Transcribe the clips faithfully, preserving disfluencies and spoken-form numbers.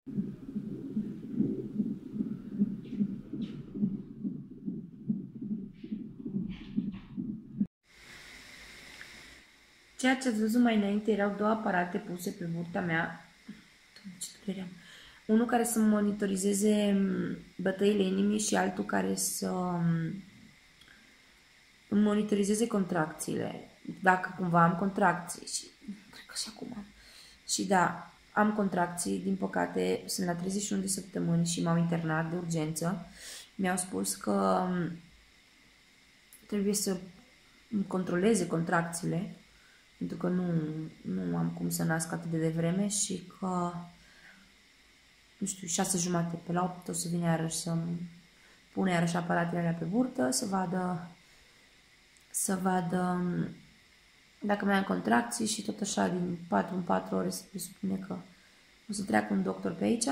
Ceea ce ați văzut mai înainte erau două aparate puse pe burta mea. Unul care să monitorizeze bătăile inimii și altul care să îmi monitorizeze contracțiile. Dacă cumva am contracții și cred că și acum am. Și da, am contracții, din păcate sunt la treizeci și unu de săptămâni și m-au internat de urgență. Mi-au spus că trebuie să îmi controleze contracțiile, pentru că nu, nu am cum să nasc atât de devreme și că, nu știu, șase jumate pe la opt o să vine iarăși să-mi pune iarăși aparatele alea pe burtă, să vadă, să vadă dacă mai am contracții și tot așa din patru în patru ore se presupune că o să treacă un doctor pe aici.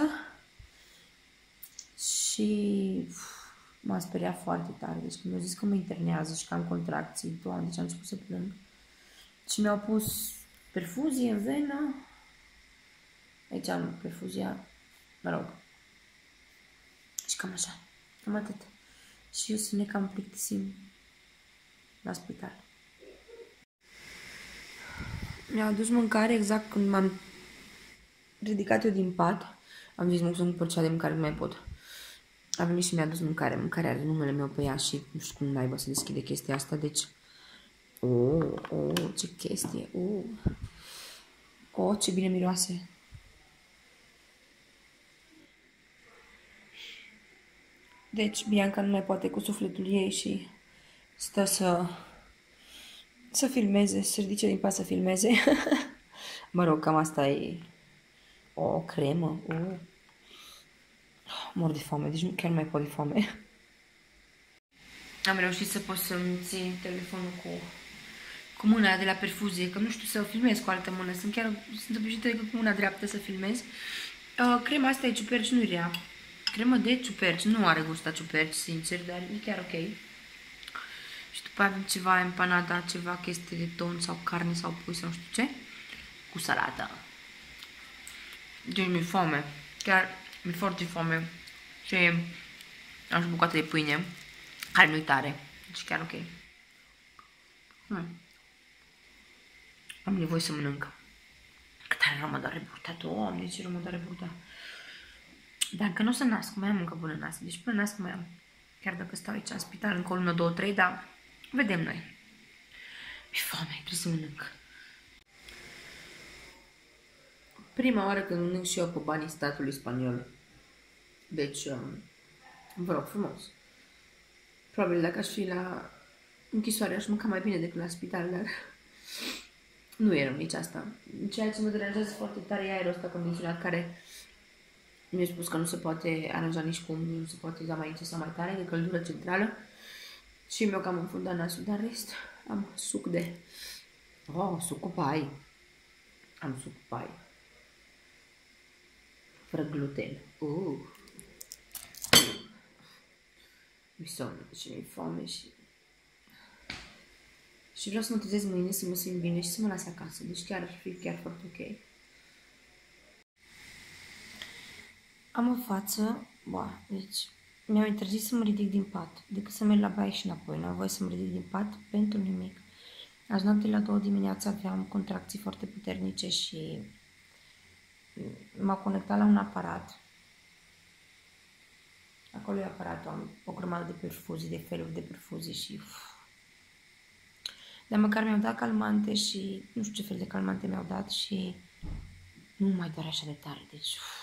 Și m-am speriat foarte tare. Deci când mi-au zis că mă internează și că am contracții, Doamne, deci am început să plâng. Și mi-au pus perfuzie în venă. Aici am perfuzia, mă rog. Și cam așa, cam atât. Și eu să ne cam plictisim la spital. Mi-au adus mâncare exact când m-am ridicat eu din pat. Am zis, mă, să nu cumpăr cea de mâncare, nu mai pot. A venit și mi-a adus mâncare. Mâncarea are numele meu pe ea și nu știu cum naiba să deschide chestia asta, deci... Oh, oh, ce chestie, oh. Oh, ce bine miroase. Deci, Bianca nu mai poate cu sufletul ei și stă să... să filmeze, să se ridice din pat să filmeze. Mă rog, cam asta e... O cremă, oh. Mor de foame, deci chiar nu mai pot de foame. Am reușit să pot să-mi țin telefonul cu, cu mâna de la perfuzie, că nu știu să filmez cu altă mână. Sunt chiar sunt obișnuită cu mâna dreaptă să filmez. Uh, crema asta de ciuperci nu-i rea. Cremă de ciuperci, nu are gust la ciuperci, sincer, dar e chiar ok. Și după avem ceva empanada, ceva chestie de ton sau carne sau pui sau nu știu ce. Cu salată. Deci mi-e foame. Chiar mi-e foarte foame. Și am și bucată de pâine, care nu-i tare. Deci chiar ok. Hmm. Am nevoie să mănânc. Cât tare rău mă doare burta, Doamne, ce rău mă doare burta. Dar încă nu o să nasc, mai am încă până nasc. Deci până nasc mai am. Chiar dacă stau aici în spital încă o lună, două, trei, dar vedem noi. Mi-e foame, trebuie să mănânc. Prima oară când mănânc și eu pe banii statului spaniol. Deci, um, vă rog frumos. Probabil dacă aș fi la închisoare aș mânca mai bine decât la spital, dar nu e rău nici asta. Ceea ce mă deranjează foarte tare e aerul ăsta condiționat, care mi-a spus că nu se poate aranja nici cum, nu se poate da mai încet sau mai tare, de căldură centrală. Și mi-o cam înfundat nasul, dar rest am suc de... Oh, suc cu pai. Am suc cu pai. Fără gluten. Uh. Mi-e somn și mi-e foame și... Și vreau să mă trezesc mâine, să mă simt bine și să mă las acasă. Deci chiar ar fi chiar foarte ok. Am o față... Boa, deci... Mi-au interzis să mă ridic din pat, decât să merg la baie și înapoi. Nu am voie să mă ridic din pat pentru nimic. Azi noapte la două dimineața aveam contracții foarte puternice și m-au conectat la un aparat. Acolo e aparatul, am o grămadă de perfuzii, de feluri de perfuzii și... Uf. Dar măcar mi-au dat calmante și nu știu ce fel de calmante mi-au dat și nu mai doare așa de tare. Deci, uf.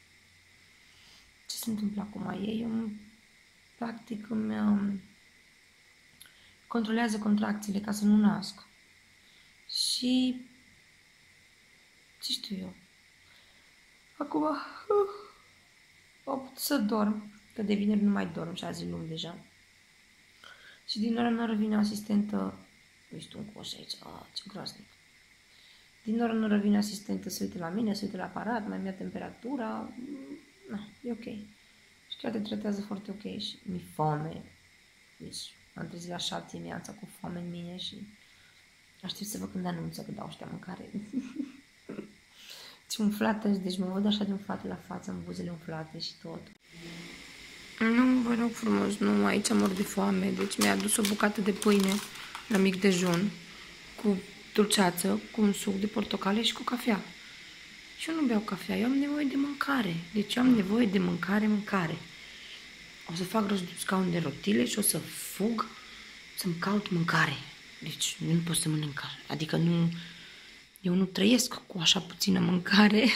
Ce se întâmplă acum? Ei îmi, practic îmi um, controlează contracțiile ca să nu nasc. Și ce știu eu? Acum uh, am putut să dorm, că de vineri nu mai dorm și azi luni deja. Și din oră în oră vine o asistentă. Uite un coș aici, ah, ce groaznic. Din oră în oră vine asistentă să uite la mine, să uite la aparat, mai ia temperatura. Na, e ok. Și chiar te tratează foarte ok și mi-e foame. Deci am trezit la șapte dimineața cu foame în mine și aștept să văd când anunță că dau ăștia mâncare. Și umflată, deci mă văd așa de umflată la față, am buzele umflate și tot. Nu, vă rog frumos, nu, aici mor de foame, deci mi-a adus o bucată de pâine la mic dejun, cu dulceață, cu un suc de portocale și cu cafea. Și eu nu beau cafea, eu am nevoie de mâncare, deci eu am nevoie de mâncare, mâncare. O să fac rost de scaun de rotile și o să fug să-mi caut mâncare. Deci nu pot să mănânc, adică nu, eu nu trăiesc cu așa puțină mâncare.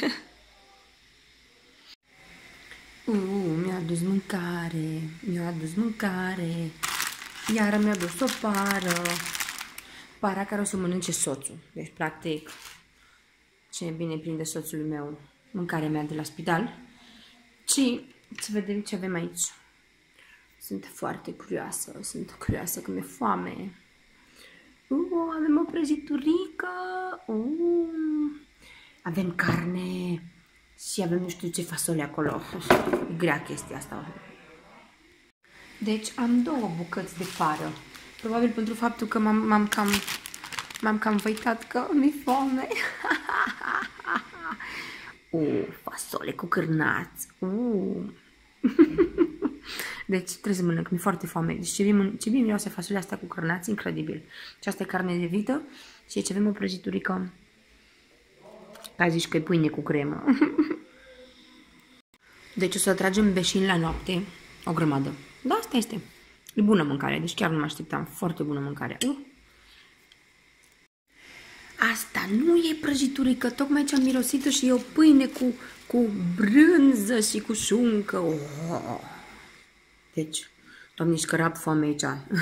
Uh, mi-a adus mâncare, mi-a adus mâncare, iar mi-a adus o pară, para care o să mănânce soțul. Deci, practic, ce bine prinde soțul meu mâncarea mea de la spital. Și să vedem ce avem aici. Sunt foarte curioasă, sunt curioasă că mi-e foame. Uh, avem o prăjiturică, uh, avem carne și avem nu știu ce fasole acolo. E grea chestia asta. Deci am două bucăți de pară. Probabil pentru faptul că m-am cam, m-am cam văitat că mi-e foame. Uh, fasole cu cârnați. Uh. Deci trebuie să mănânc, mi-e foarte foame. Deci ce bine, ce bine miroase fasolea asta cu cârnați, incredibil. Și asta e carne de vită și aici avem o prăjiturică. Ca zici că e pâine cu cremă. Deci o să tragem beșin la noapte, o grămadă. Da, asta este. E bună mâncare, deci chiar nu mă așteptam. Foarte bună mâncare. Uh. Asta nu e prăjiturică, tocmai ce am mirosit-o și e o pâine cu, cu brânză și cu șuncă. Oh. Deci, doamne, și cărap foame aici.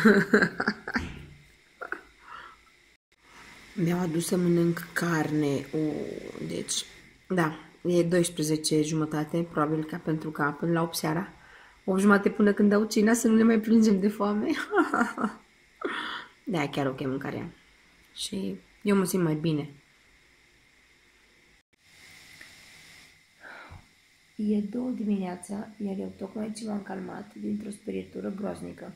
Mi-au adus să mănânc carne. Oh. Deci, da, e douăsprezece jumătate, probabil ca pentru că până la opt seara. opt jumate până când dau cina să nu ne mai plângem de foame. Da, e chiar ok mâncarea. Și eu mă simt mai bine. E două dimineața, iar eu tocmai ce m-am calmat dintr-o sperietură groaznică.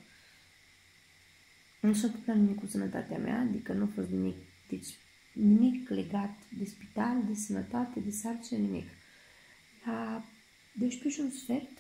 Nu s-a întâmplat nimic cu sănătatea mea, adică nu a fost nimic, deci nimic legat de spital, de sănătate, de sarcină, nimic. La douăsprezece și un sfert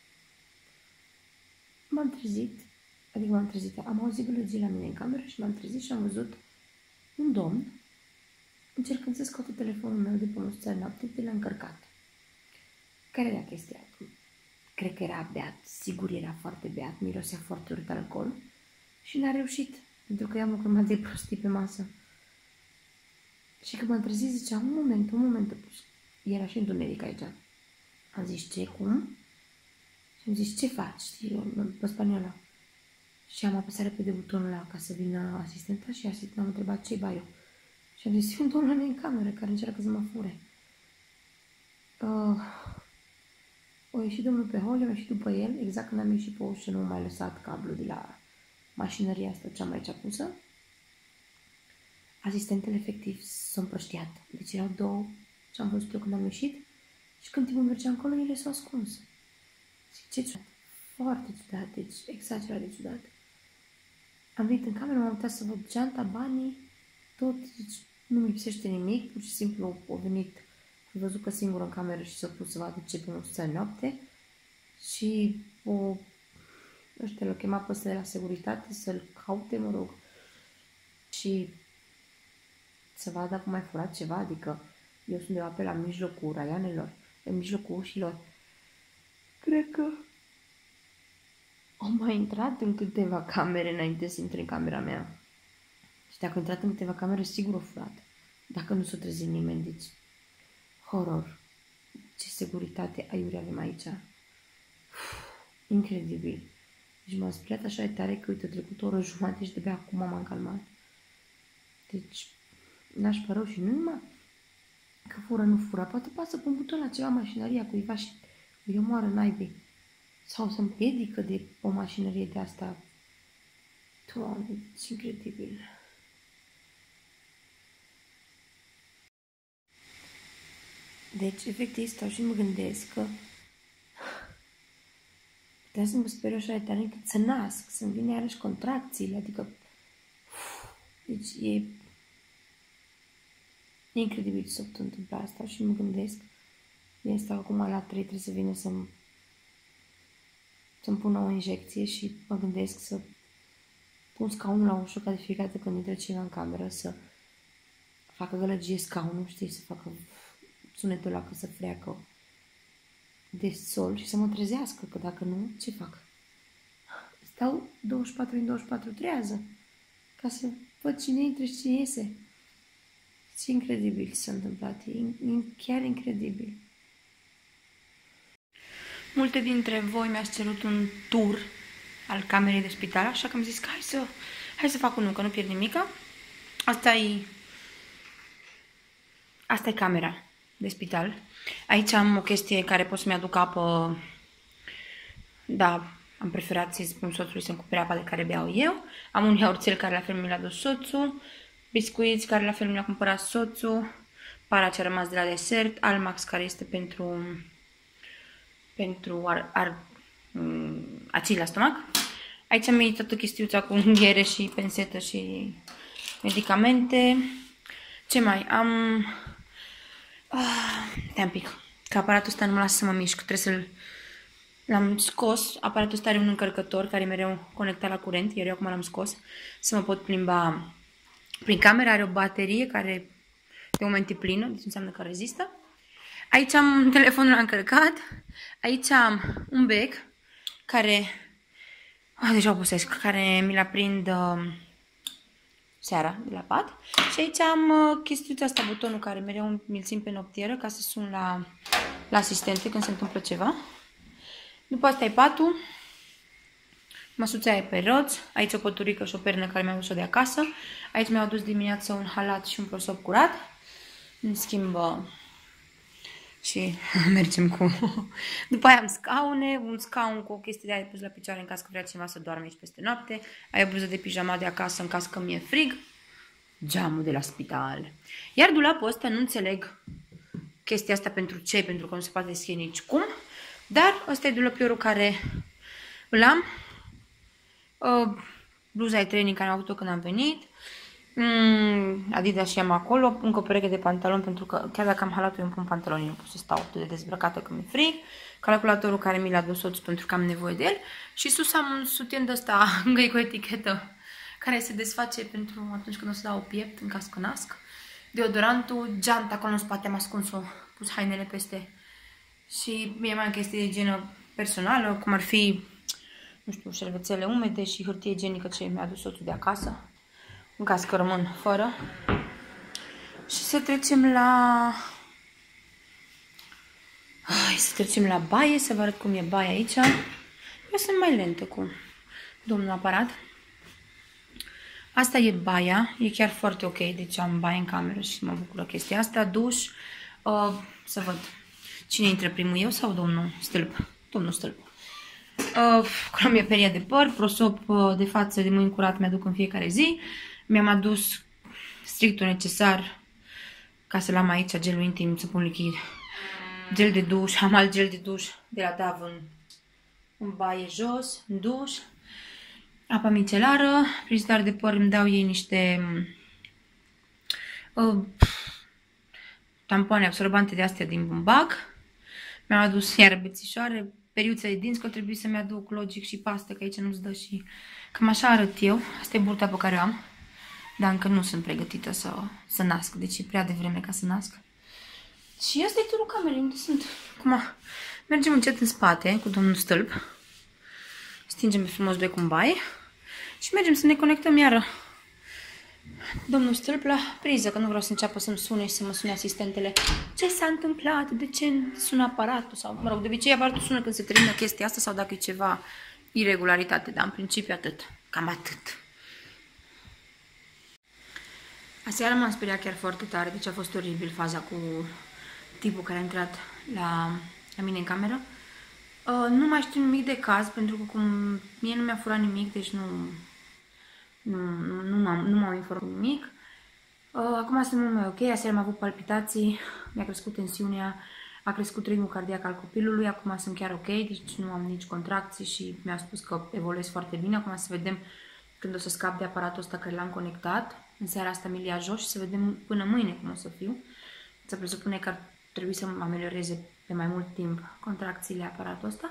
m-am trezit, adică m-am trezit, am auzit gălăgie la mine în cameră și m-am trezit și am văzut un domn încercând să scoată telefonul meu de pe măsuța noapte de la încărcat. Care era chestia? Cred că era beat, sigur era foarte beat, mirosea foarte urât alcool și n-a reușit, pentru că i-am o grămadă de prostii pe masă. Și când m-am trezit zicea, un moment, un moment, era și întuneric aici. Am zis, ce, cum? Și am zis, ce faci? Știi, pe spaniola. Și am apăsat repede butonul ăla ca să vină asistenta și asistenta m-a întrebat, ce-i ba eu? Și am zis, un domn la mine în cameră care încearcă să mă fure. Uh, o ieșit domnul pe hol, am ieșit după el, exact când am ieșit pe ușă, nu am mai lăsat cablul de la mașinăria asta ce am aici pusă. Asistentele efectiv s-au împrăștiat. Deci erau două ce am văzut eu când am ieșit și când timpul mergea încolo, ele s-au ascuns. Zic, ce ciudat. Foarte ciudat, deci exagerat de ciudat. Am venit în cameră, m-am uitat să văd geanta, banii, tot, deci nu-mi lipsește nimic, pur și simplu au venit, am văzut că singur în cameră și s-a pus să vadă ce pe măsuța noapte și o, ăștia l-au chemat pe ăsta de la securitate să-l caute, mă rog, și să vadă dacă mai furat ceva, adică eu sunt undeva pe la mijlocul raioanelor, în mijlocul ușilor. Cred că am mai intrat în câteva camere înainte să intre în camera mea. Și dacă am intrat în câteva camere, sigur o furat. Dacă nu s-o trezit nimeni, deci horror. Ce securitate aiurea avem aici. Uf, incredibil. Deci m-am speriat așa de tare că, uite, a trecut o oră jumate și de-abia acum m-am calmat. Deci, n-aș părău și nu numai că fură, nu fură. Poate pasă pe un buton la ceva mașinăria cuiva și îi omoară naibii. Sau să împiedică de o mașinărie de asta. Doamne, ce incredibil. Deci, efectiv, stau și mă gândesc că putea să mă speriu așa de tare încât să nasc, să-mi vine iarăși contracțiile, adică, uf, deci e, E incredibil să se întâmple asta și mă gândesc. Este acum la trei, trebuie să vină să-mi să-mi pună o injecție și mă gândesc să pun scaunul la ușă ca de fiecare dată când intră cineva în cameră să facă gălăgie scaunul, știi, să facă sunetul ăla că să freacă de sol și să mă trezească, că dacă nu, ce fac? Stau douăzeci și patru din douăzeci și patru trează ca să văd cine intră și cine iese. Ce incredibil s-a întâmplat, e chiar incredibil. Multe dintre voi mi-ați cerut un tur al camerei de spital, așa că am zis că hai să, hai să fac unul, că nu pierd nimica. Asta e, asta e camera de spital. Aici am o chestie care pot să-mi aduc apă. Da, am preferat să-i spun soțului să-mi cumpere apa de care beau eu. Am un iaurțel care la fel mi l-a dus soțul, biscuiți care la fel mi l-a cumpărat soțul, para ce a rămas de la desert, Almax care este pentru pentru ar, ar, acid la stomac. Aici am mai toată chestiuța cu unghiere și pensetă și medicamente. Ce mai am? Ah, stai un pic, că aparatul ăsta nu mă lasă să mă mișc. Trebuie să-l... L-am scos. Aparatul ăsta are un încărcător care e mereu conectat la curent, iar eu acum l-am scos să mă pot plimba prin cameră. Are o baterie care de moment e plină, deci înseamnă că rezistă. Aici am telefonul încărcat. Aici am un bec care... Oh, deja obosesc, care mi-l aprind uh, seara de la pat. Și aici am uh, chestiuța asta, butonul care mereu mi-l țin pe noptieră ca să sun la, la asistente când se întâmplă ceva. După asta e patul. Măsuța e pe roți. Aici o păturică și o pernă care mi-am adus-o de acasă. Aici mi-au adus dimineața un halat și un prosop curat. Îmi schimb uh, și mergem cu... După aia am scaune, un scaun cu o chestie de aia pus la picioare în caz că vrea cineva să doarme aici peste noapte. Ai o bluză de pijama de acasă în caz că mi-e frig. Geamul de la spital. Iar dulapul ăsta nu înțeleg chestia asta pentru ce, pentru că nu se poate deschide nici cum. Dar ăsta e dulapiorul care îl am. Uh, bluza de training care am avut-o când am venit. Mm, Adidas și am acolo, încă o pereche de pantaloni, pentru că chiar dacă am halatul eu îmi pun pantaloni, nu pot să stau atât de dezbrăcată că mi-e frig. Calculatorul care mi l-a dus soțul pentru că am nevoie de el. Și sus am un sutien de ăsta încă cu etichetă care se desface pentru atunci când o să dau piept în caz că nasc. Deodorantul, geanta acolo în spate am ascuns-o, pus hainele peste. Și mie mai am chestii de igienă personală, cum ar fi, nu știu, șervețele umede și hârtie igienică ce mi-a adus soțul de acasă, în caz că rămân fără. Și să trecem la... Hai, să trecem la baie, să vă arăt cum e baia aici. Eu sunt mai lentă cu domnul aparat. Asta e baia, e chiar foarte ok, deci am baie în cameră și mă bucură chestia asta. Duș, uh, să văd cine intră primul, eu sau domnul Stâlp? Domnul Stâlp. Uh, acolo mi-e peria de păr, prosop uh, de față de mâini curat mi-aduc în fiecare zi. Mi-am adus strictul necesar ca să-l am aici, gelul intim, să pun lichid. Gel de duș, am alt gel de duș de la Dav în, în baie jos, în duș. Apa micelară, prin stare de păr îmi dau ei niște uh, tampoane absorbante de astea din bumbac. Mi-am adus iar bețișoare, periuțe de dinți, că trebuie să-mi aduc logic și pastă, că aici nu-ți dă și... Cam așa arăt eu. Asta e burta pe care o am. Dar încă nu sunt pregătită să, să nasc, deci e prea devreme ca să nasc. Și asta e turul camerei, unde sunt. Acum mergem încet în spate cu domnul Stâlp. Stingem frumos becul în baie. Și mergem să ne conectăm iară domnul Stâlp la priză, că nu vreau să înceapă să-mi sune și să mă sune asistentele. Ce s-a întâmplat? De ce sună aparatul? Sau, mă rog, de obicei aparatul sună când se termină chestia asta sau dacă e ceva iregularitate, dar în principiu atât. Cam atât. Aseară m-am speriat chiar foarte tare, deci a fost oribil faza cu tipul care a intrat la, la mine în cameră. Uh, nu mai știu nimic de caz, pentru că cum mie nu mi-a furat nimic, deci nu... Nu, nu, nu m-am nu m-am informat nimic. Uh, acum sunt mult mai ok. Aseară am avut palpitații, mi-a crescut tensiunea, a crescut ritmul cardiac al copilului. Acum sunt chiar ok, deci nu am nici contracții și mi-a spus că evoluez foarte bine. Acum să vedem când o să scap de aparatul ăsta care l-am conectat. în seara asta mi-l ia jos și să vedem până mâine cum o să fiu. Se presupune că ar trebui să mă amelioreze pe mai mult timp contracțiile aparatul ăsta.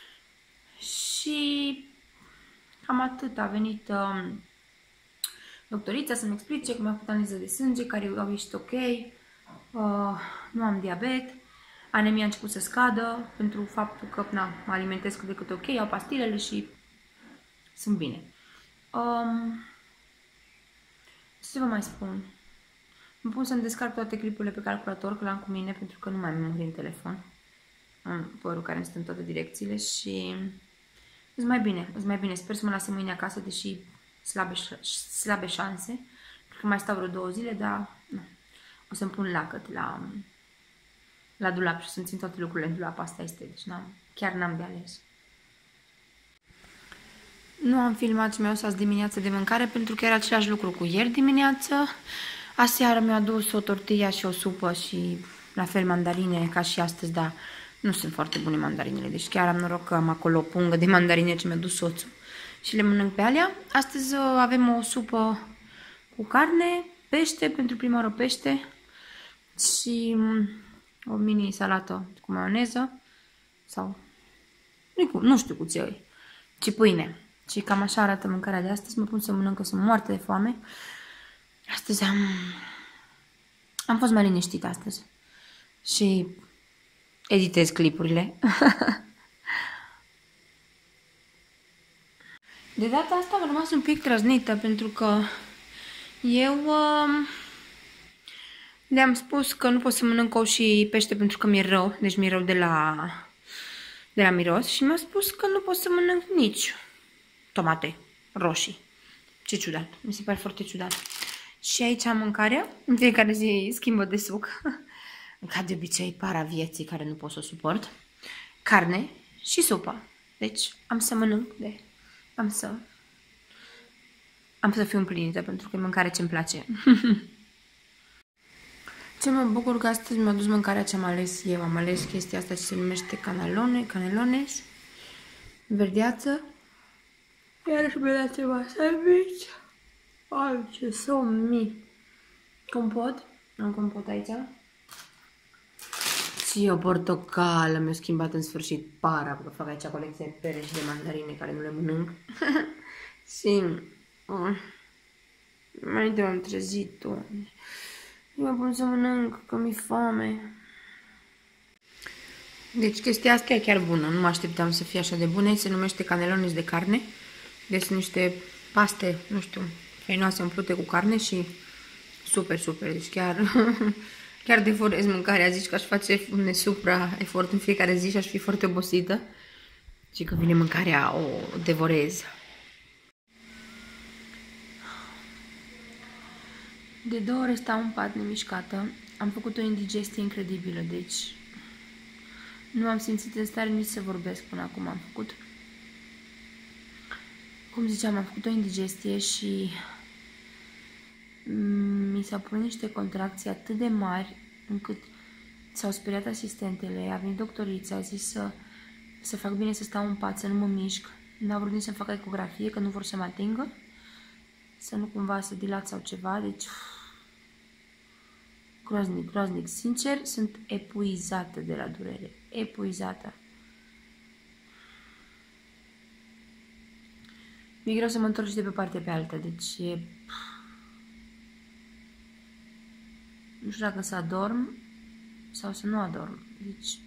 Și cam atât. A venit uh, doctorița să-mi explice că mi-a făcut analiză de sânge, care au ieșit ok, uh, nu am diabet, anemia a început să scadă pentru faptul că na, mă alimentez cât de cât ok, iau pastilele și sunt bine. Um, ce să vă mai spun? Îmi pun să-mi descarc toate clipurile pe calculator, că l-am cu mine, pentru că nu mai am memorie în telefon. Am părul care îmi stă în toate direcțiile și îți mai bine, îți mai bine. Sper să mă lase mâine acasă, deși slabe, slabe șanse. Cred că mai stau vreo două zile, dar nu. O să-mi pun lacăt la, la dulap și să-mi țin toate lucrurile în dulap. Asta este, deci n-am, chiar n-am de ales. Nu am filmat și mi-au lăsat dimineața de mâncare pentru că era același lucru cu ieri dimineață. Aseară mi-a adus o tortilla și o supă și la fel mandarine ca și astăzi, dar nu sunt foarte bune mandarinele. Deci chiar am noroc că am acolo o pungă de mandarine ce mi-a dus soțul și le mănânc pe alea. Astăzi avem o supă cu carne, pește, pentru prima oară pește și o mini salată cu maioneză sau nu știu cu ce, ci pâine. Și cam așa arată mâncarea de astăzi. Mă pun să mănânc, că sunt moartă de foame. Astăzi am... Am fost mai liniștită astăzi. Și editez clipurile. De data asta am rămas un pic trăznită, pentru că eu uh, le-am spus că nu pot să mănânc ou și pește pentru că mi-e rău. Deci mi-e rău de la, de la miros. Și mi-a spus că nu pot să mănânc nici tomate roșii. Ce ciudat. Mi se pare foarte ciudat. Și aici am mâncarea. În fiecare zi schimbă de suc. Ca de obicei, para vieții care nu pot să o suport. Carne și supă. Deci am să mănânc de... Am să... Am să fiu împlinită pentru că e mâncare ce-mi place. Ce mă bucur că astăzi mi-a dus mâncarea ce am ales eu. Am ales chestia asta ce se numește canelone, canelones. Verdeață. Iar și mi-a dat ceva sandwich. Ai, ce somn mii. Compot. Am compot aici. Și o portocală. Mi-a schimbat în sfârșit para. Că fac aici colecție de pere și de mandarine care nu le mănânc. Și... Uh, mai înainte m-am trezit. Eu mă pun să mănânc, că mi-e foame. Deci chestia asta e chiar bună. Nu mă așteptam să fie așa de bune. Se numește canelones de carne. Deci sunt niște paste, nu știu, fainoase umplute cu carne și super, super. Deci chiar, chiar devorez mâncarea. Zici că aș face un supra efort în fiecare zi și aș fi foarte obosită. Și că vine mâncarea, o devorez. De două ore stau în pat nemișcată. Am făcut o indigestie incredibilă, deci nu am simțit în stare nici să vorbesc până acum. Am făcut, cum ziceam, am făcut o indigestie și mi s-au pus niște contracții atât de mari încât s-au speriat asistentele. A venit doctorița, a zis să, să fac bine să stau în pat, să nu mă mișc. N-au vrut nici să-mi facă ecografie, că nu vor să mă atingă, să nu cumva să dilat sau ceva, deci groaznic, groaznic. Sincer, sunt epuizată de la durere. Epuizată. Mi-e greu să mă întorc și de pe partea pe alta, deci e... Nu știu dacă să adorm sau să nu adorm. Deci...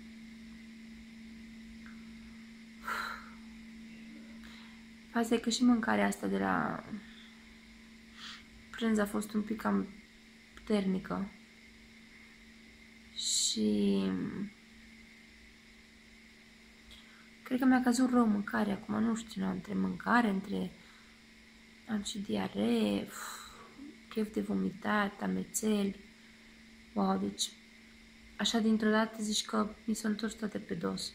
Asta e că și mâncarea asta de la prânz a fost un pic cam puternică. Și... Cred că mi-a căzut rău mâncarea acum, nu știu, între mâncare, între... Am și diaree, chef de vomitat, amețeli. Wow, deci... Așa dintr-o dată zici că mi s-au întors toate pe dos.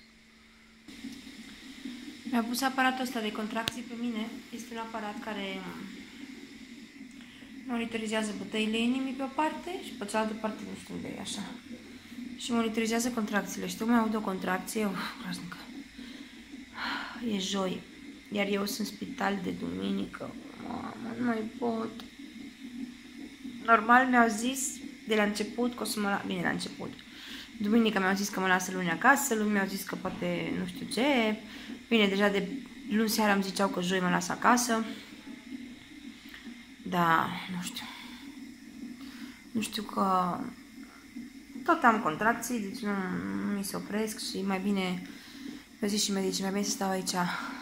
Mi-a pus aparatul ăsta de contracții pe mine. Este un aparat care monitorizează bătăile inimii pe o parte și pe cealaltă parte nu știu unde e, așa. Și monitorizează contracțiile. Și tocmai aud o contracție, uf, groaznică. E joi, iar eu sunt în spital de duminică. Mamă, nu mai pot. normal mi-au zis de la început că o să mă las, bine, la început. Duminica mi-au zis că mă lasă luni acasă, luni mi-au zis că poate nu știu ce. Bine, deja de luni seara îmi ziceau că joi mă las acasă. Da, nu știu. Nu știu că tot am contracții, deci nu, nu mi se opresc și mai bine, eu zic și medicii, mai bine să stau aici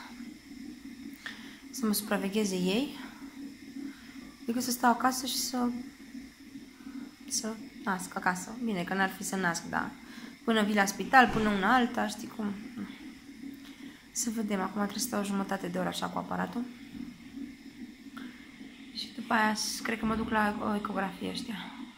să mă supravegheze ei, decât să stau acasă și să să nasc acasă. Bine, că n-ar fi să nasc, dar până vii la spital, până una alta, știi cum? Să vedem, acum trebuie să stau o jumătate de oră așa cu aparatul. Și după aia, cred că mă duc la o ecografie ăștia.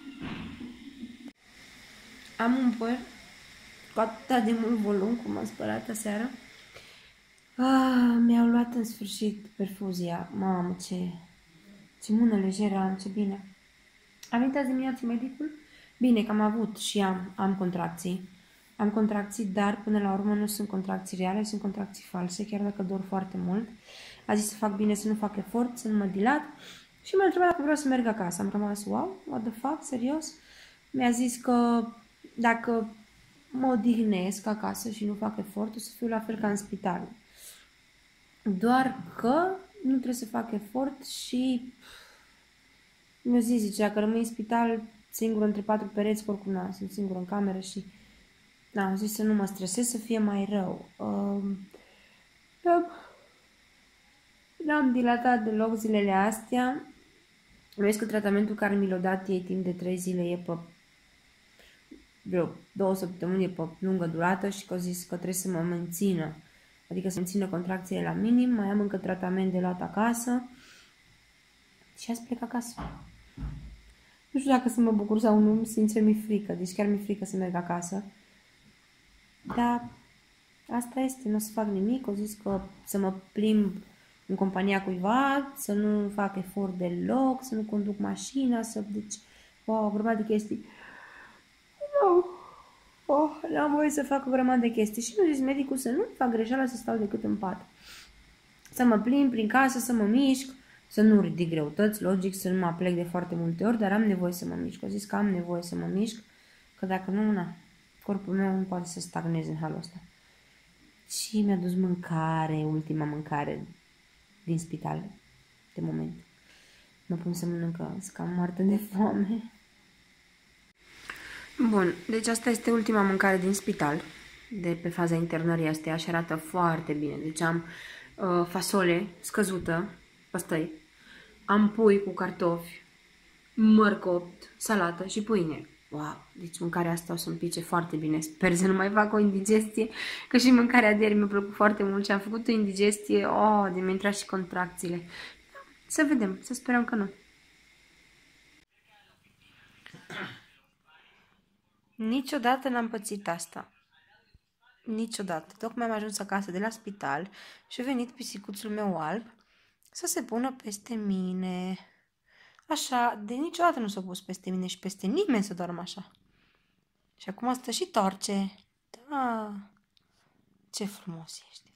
Am un păr cu atât de mult volum, cum am spălat aseară. Ah, mi-au luat în sfârșit perfuzia. Mamă, ce, ce mână lejeră am, ce bine. Am venit azi dimineață medicul? Bine, că am avut și am, am contracții. Am contracții, dar până la urmă nu sunt contracții reale, sunt contracții false, chiar dacă dor foarte mult. A zis să fac bine, să nu fac efort, să nu mă dilat. Și m-a întrebat dacă vreau să merg acasă. Am rămas, wow, what the fuck, serios? Mi-a zis că dacă mă odihnesc acasă și nu fac efort, o să fiu la fel ca în spital. Doar că nu trebuie să fac efort și mi-a zis, zice, dacă rămâi în spital singur între patru pereți, oricum na, sunt singur în cameră și na, am zis să nu mă stresez, să fie mai rău. Uh, da, n-am dilatat deloc zilele astea. Vezi că tratamentul care mi l-a dat ei timp de trei zile e pe vreo două săptămâni, e pe lungă durată și că au zis că trebuie să mă mențină. Adică să mențină contracțiile la minim, mai am încă tratament de luat acasă și azi plec acasă. Nu știu dacă să mă bucur sau nu, sincer mi-e frică, deci chiar mi-e frică să merg acasă. Dar asta este, nu o să fac nimic, au zis că să mă plimb în compania cuiva, să nu fac efort deloc, să nu conduc mașina, să, deci, wow, o grămadă de chestii. No. Oh, n-am voie să fac o grămadă de chestii. Și mi-a zis medicul să nu fac greșeala să stau decât în pat. Să mă plimb prin casă, să mă mișc, să nu ridic greutăți, logic, să nu mă aplec de foarte multe ori, dar am nevoie să mă mișc. Au zis că am nevoie să mă mișc, că dacă nu, na, corpul meu nu poate să stagneze în halul ăsta. Și mi-a dus mâncare, ultima mâncare din spital, de moment. Mă pun să mănâncă, să cam moartă de foame. Bun, deci asta este ultima mâncare din spital, de pe faza internării astea și arată foarte bine. Deci am uh, fasole scăzută, ăsta-i, am pui cu cartofi, măr copt, salată și pâine. Wow, deci mâncarea asta o să-mi pice foarte bine. Sper să nu mai fac o indigestie, că și mâncarea de ieri mi-a plăcut foarte mult și am făcut o indigestie, oh, de mi-a intrat și contracțiile. Să vedem, să sperăm că nu. Niciodată n-am pățit asta. Niciodată. Tocmai am ajuns acasă de la spital și a venit pisicuțul meu alb să se pună peste mine. Așa, de niciodată nu s-a pus peste mine și peste nimeni să doarmă așa. Și acum stă și torce. Da, ce frumos ești.